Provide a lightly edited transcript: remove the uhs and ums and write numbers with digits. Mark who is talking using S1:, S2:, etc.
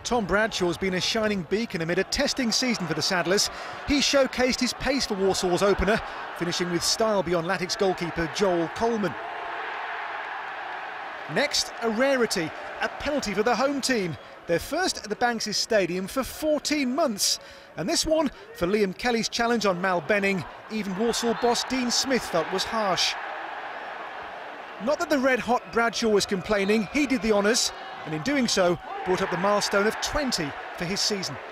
S1: Tom Bradshaw's been a shining beacon amid a testing season for the Saddlers. He showcased his pace for Walsall's opener, finishing with style beyond Latics goalkeeper Joel Coleman. Next, a rarity, a penalty for the home team. Their first at the Banks' Stadium for 14 months. And this one, for Liam Kelly's challenge on Mal Benning, even Walsall boss Dean Smith felt was harsh. Not that the red-hot Bradshaw was complaining, he did the honours, and in doing so, brought up the milestone of 20 for his season.